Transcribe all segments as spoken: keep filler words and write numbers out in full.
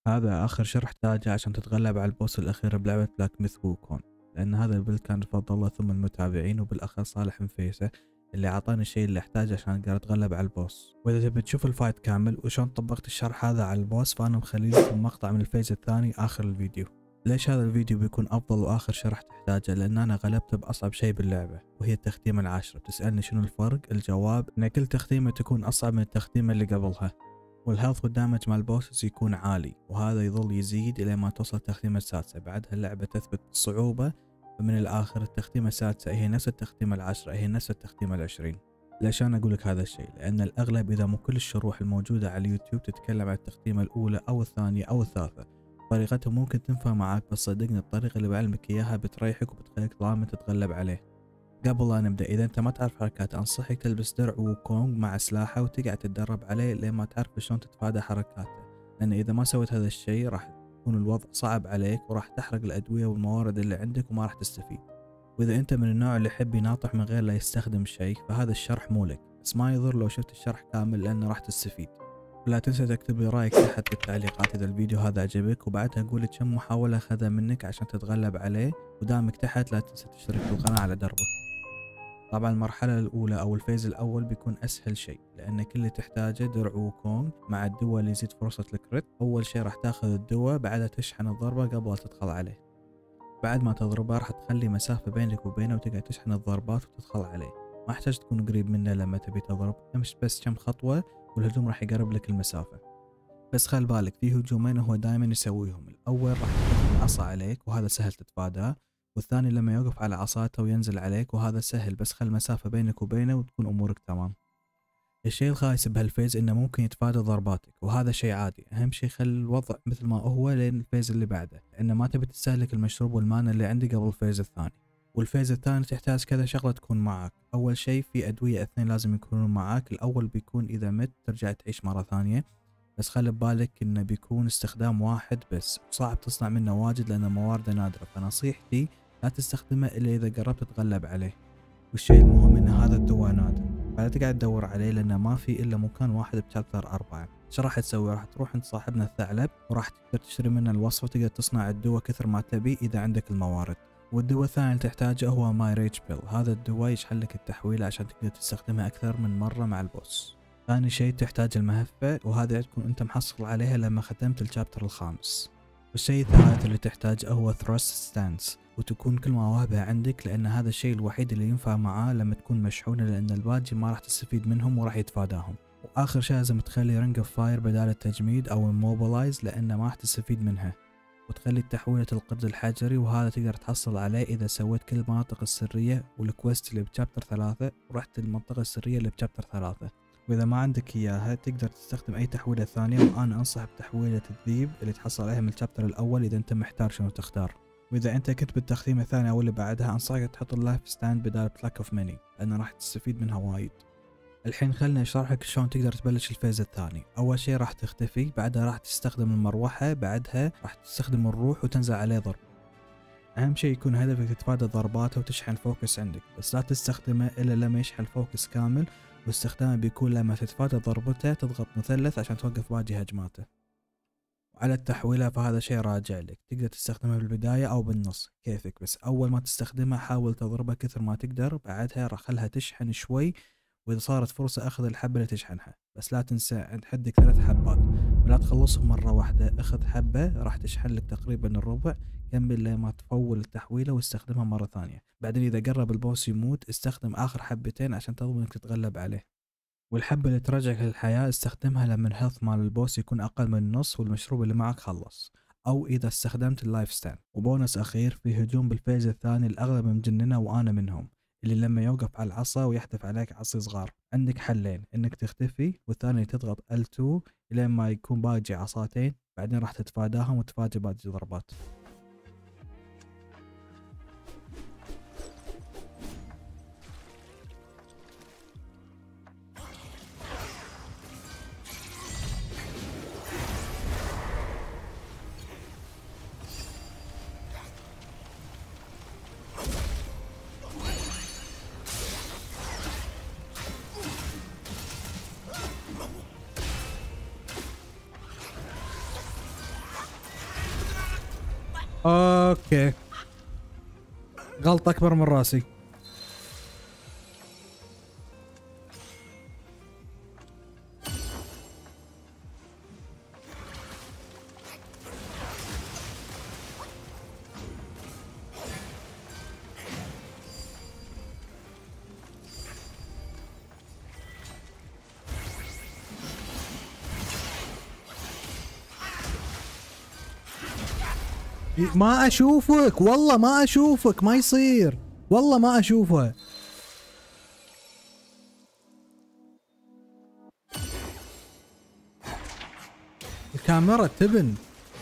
هذا آخر شرح تحتاجه عشان تتغلب على البوس الأخير بلعبة بلاك ميث ووكون، لأن هذا البيلد كان بفضل الله ثم المتابعين وبالأخص صالح مفيسة اللي عطاني الشيء اللي أحتاجه عشان أقدر أتغلب على البوس. وإذا تبي تشوف الفايت كامل وشون طبقت الشرح هذا على البوس فأنا مخلي لكم مقطع من الفيز الثاني آخر الفيديو. ليش هذا الفيديو بيكون أفضل وآخر شرح تحتاجه؟ لأن أنا غلبت بأصعب شيء باللعبة وهي التختيمة العاشرة. بتسألني شنو الفرق؟ الجواب إن كل تختيمة تكون أصعب من التختيمة اللي قبلها، والهيلث والدامج مع البوسس يكون عالي، وهذا يظل يزيد إلى ما توصل التختيمة السادسة. بعدها اللعبة تثبت الصعوبة، فمن الآخر التختيمة السادسة هي نفس التختيمة العشرة، هي نفس التختيمة العشرين. ليش أنا أقولك هذا الشيء؟ لأن الأغلب إذا مو كل الشروح الموجودة على اليوتيوب تتكلم عن التختيمة الأولى أو الثانية أو الثالثة. طريقتهم ممكن تنفع معاك، بس صدقني الطريقة اللي بعلمك إياها بتريحك وبتخليك ضامن تتغلب عليه. قبل لا نبدأ، إذا أنت ما تعرف حركات أنصحك تلبس درع ووكونغ مع سلاحه وتقعد تتدرب عليه لين ما تعرف شلون تتفادى حركاته، لأن إذا ما سويت هذا الشيء راح يكون الوضع صعب عليك وراح تحرق الأدوية والموارد اللي عندك وما راح تستفيد. وإذا أنت من النوع اللي يحب يناطح من غير لا يستخدم شيء فهذا الشرح مو لك، بس ما يضر لو شفت الشرح كامل لأنه راح تستفيد. ولا تنسى تكتب لي رأيك تحت بالتعليقات إذا الفيديو هذا عجبك، وبعدها قولي كم محاولة أخذها منك عشان تتغلب عليه، ودامك تحت لا تنسى تشترك بالقناة على دربك. طبعا المرحلة الأولى أو الفيز الأول بيكون أسهل شيء، لأن كل اللي تحتاجه درع ووكونغ مع الدواء اللي يزيد فرصة الكريت. أول شيء راح تاخذ الدواء، بعدها تشحن الضربة قبل لا تدخل عليه. بعد ما تضربه راح تخلي مسافة بينك وبينه وتقعد تشحن الضربات وتدخل عليه. ما يحتاج تكون قريب منه لما تبي تضرب، امشي بس كم خطوة والهجوم راح يقرب لك المسافة. بس خل بالك في هجومين هو دائما يسويهم. الأول راح يحط العصا عليك وهذا سهل تتفاداه، والثاني لما يوقف على عصاته وينزل عليك وهذا سهل، بس خل مسافة بينك وبينه وتكون أمورك تمام. الشيء الخايس بهالفيز إنه ممكن يتفادى ضرباتك، وهذا شيء عادي. أهم شيء خلي الوضع مثل ما هو لين الفيز اللي بعده، لأنه ما تبي تستهلك المشروب والمانا اللي عندي قبل الفيز الثاني. والفيز الثاني تحتاج كذا شغلة تكون معاك. أول شيء في أدوية اثنين لازم يكونون معاك. الأول بيكون إذا مت ترجع تعيش مرة ثانية، بس خلي ببالك إنه بيكون استخدام واحد بس، وصعب تصنع منه واجد لأن موارده نادرة، فنصيحتي لا تستخدمه إلا إذا قربت تتغلب عليه. والشيء المهم إن هذا الدواء نادر، فلا تقعد تدور عليه لأنه ما في إلا مكان واحد بشابتر أربعة. شو راح تسوي؟ راح تروح عند صاحبنا الثعلب وراح تقدر تشتري منه الوصفة، تقدر تصنع الدواء كثر ما تبي إذا عندك الموارد. والدواء الثاني اللي تحتاجه هو ماي ريج بيل. هذا الدواء يشحن لك التحويلة عشان تقدر تستخدمها أكثر من مرة مع البوس. ثاني شيء تحتاج المهفة، وهذا تكون انت محصل عليها لما ختمت الشابتر الخامس. والشيء الثالث اللي تحتاجه هو ثروست ستانس، وتكون كل مواهبها عندك لان هذا الشيء الوحيد اللي ينفع معاه لما تكون مشحونة، لان الباقي ما راح تستفيد منهم وراح يتفاداهم. واخر شيء لازم تخلي رينج اوف فاير بدال التجميد او الموبلايز لانه ما راح تستفيد منها، وتخلي تحويلة القرد الحجري، وهذا تقدر تحصل عليه إذا سويت كل المناطق السرية والكويست اللي بشابتر ثلاثة ورحت المنطقة السرية اللي بشابتر ثلاثة. وإذا ما عندك إياها تقدر تستخدم أي تحويلة ثانية، وأنا أنصح بتحويلة الذيب اللي تحصل عليها من الشابتر الأول إذا أنت محتار شنو تختار. وإذا أنت كنت بالتختيمة الثانية أو اللي بعدها أنصحك تحط اللايف ستاند بدال بلاك أوف ماني لأنه راح تستفيد منها وايد. الحين خلنا اشرح لك شلون تقدر تبلش الفيز الثاني. اول شيء راح تختفي، بعدها راح تستخدم المروحة، بعدها راح تستخدم الروح وتنزل عليه ضرب. اهم شيء يكون هدفك تتفادى ضرباته وتشحن فوكس عندك، بس لا تستخدمه الا لما يشحن فوكس كامل، واستخدامه بيكون لما تتفادى ضربته تضغط مثلث عشان توقف باقي هجماته. وعلى التحويلة فهذا شيء راجع لك، تقدر تستخدمه بالبداية او بالنص كيفك، بس اول ما تستخدمها حاول تضربها كثر ما تقدر، بعدها راح خلها تشحن شوي، وإذا صارت فرصة أخذ الحبة اللي تشحنها، بس لا تنسى عند حدك ثلاث حبات ولا تخلصهم مرة واحدة. أخذ حبة راح تشحن لك تقريبا الربع، كمل لما تفول التحويلة واستخدمها مرة ثانية. بعدين إذا قرب البوس يموت استخدم آخر حبتين عشان تضمن إنك تتغلب عليه. والحبة اللي ترجعك للحياة استخدمها لما الهيلث مال البوس يكون أقل من النص والمشروب اللي معك خلص، أو إذا استخدمت اللايف ستاند. وبونس أخير، في هجوم بالفيز الثاني الأغلب مجننة وأنا منهم، اللي لما يوقف على العصا ويحدف عليك عصي صغار. عندك حلين، انك تختفي والثاني تضغط إل تو الين ما يكون باقي عصاتين، بعدين راح تتفاداهم وتفادي باقي ضربات. اوكي غلطة اكبر من راسي. ما اشوفك والله ما اشوفك، ما يصير والله ما اشوفها. الكاميرا تبن.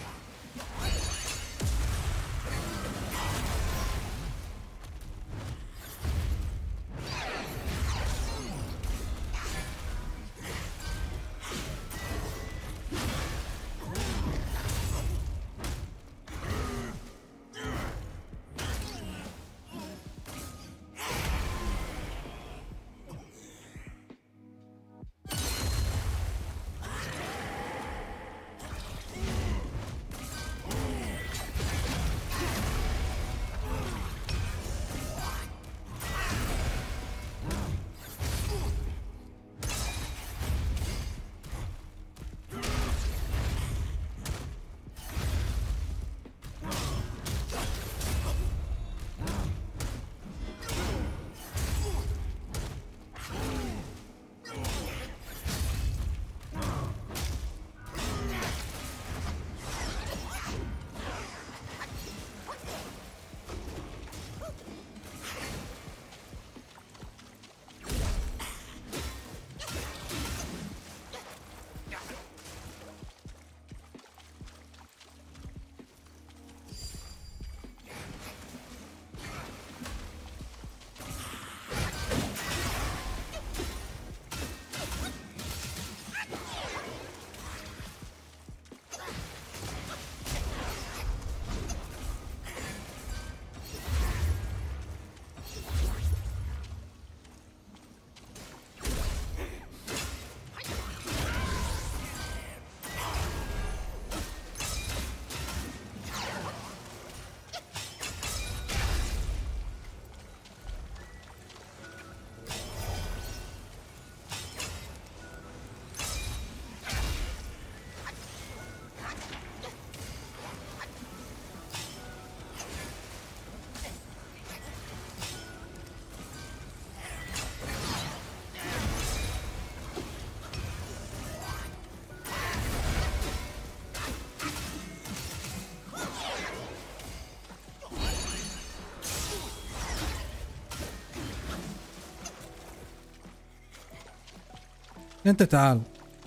انت تعال،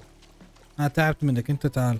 انا تعبت منك، انت تعال.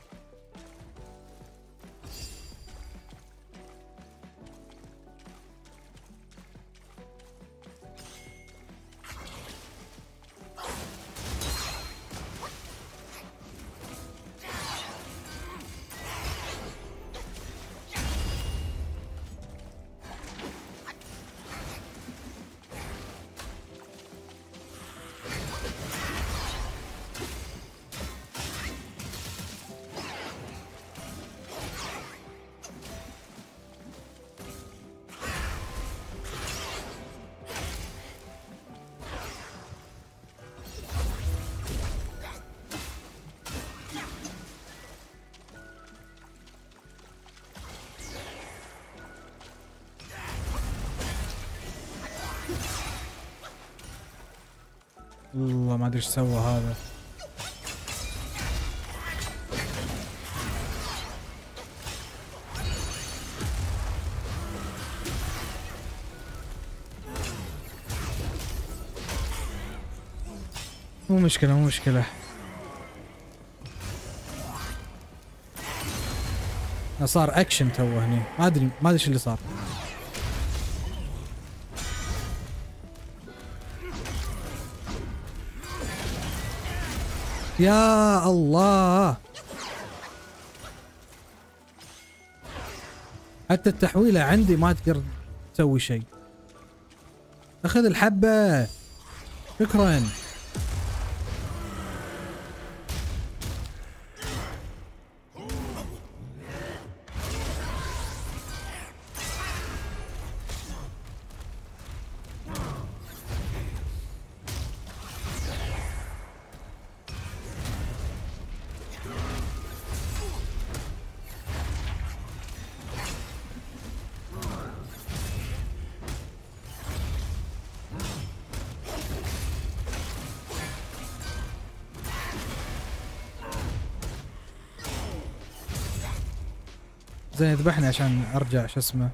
والله ما ادري ايش سوى هذا. مو مشكلة مو مشكلة. صار اكشن تو هني، ما ادري ما ادري ايش اللي صار. يا الله، حتى التحويلة عندي ما تقدر تسوي شيء. اخذ الحبة شكرا. زين ذبحني عشان ارجع شو اسمه.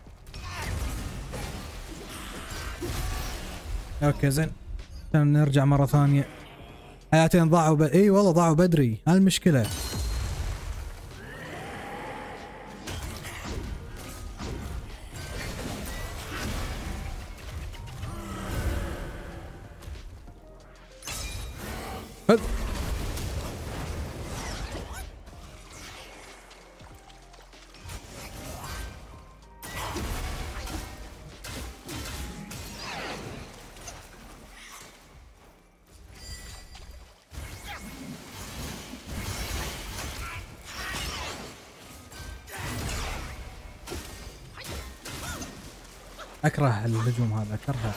اوكي زين عشان نرجع مرة ثانية. حياتين ضاعوا ب... اي والله ضاعوا بدري، هاي المشكلة. هد. اكره الهجوم هذا، اكرهه.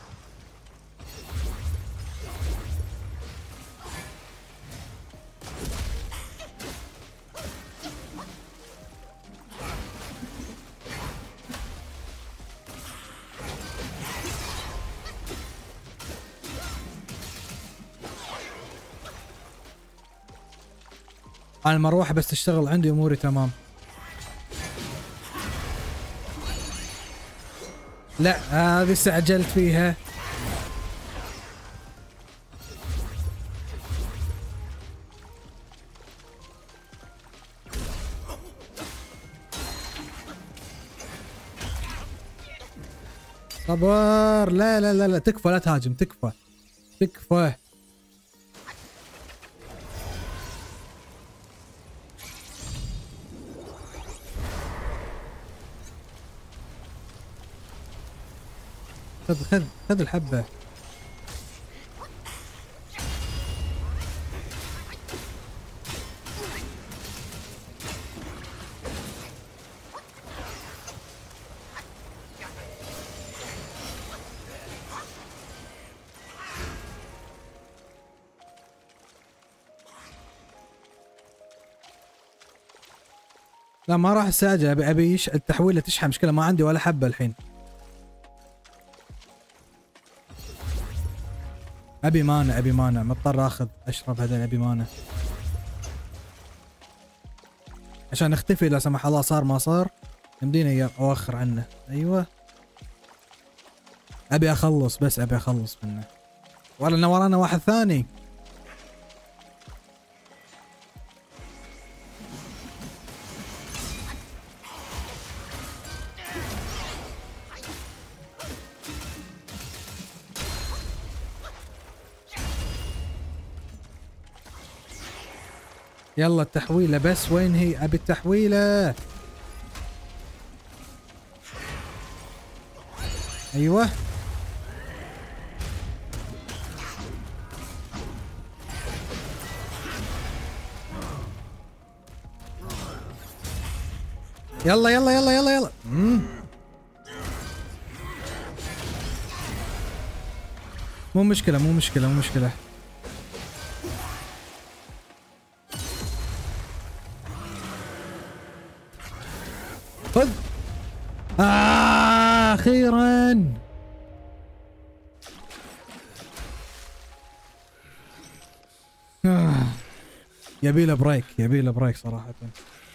انا المروحة بس تشتغل عندي اموري تمام. لا هذه استعجلت فيها. صبر. لا لا لا لا تكفى، لا تهاجم، تكفى تكفى. خذ خذ خذ الحبة. لا ما راح استعجل، ابي ابي يش... التحويله تشحن. مشكله ما عندي ولا حبه الحين. ابي مانع ابي مانع مضطر اخذ اشرب هذا. ابي مانع عشان اختفي لا سمح الله صار ما صار يمديني اوخر عنه. ايوه ابي اخلص، بس ابي اخلص منه. ولا ورانا واحد ثاني. يلا التحويلة بس، وين هي؟ ابي التحويلة. ايوه يلا يلا يلا يلا يلا. مم. مو مشكلة مو مشكلة مو مشكلة. خذ. آه أخيرا. آه. يبي له بريك، يبي له بريك صراحة.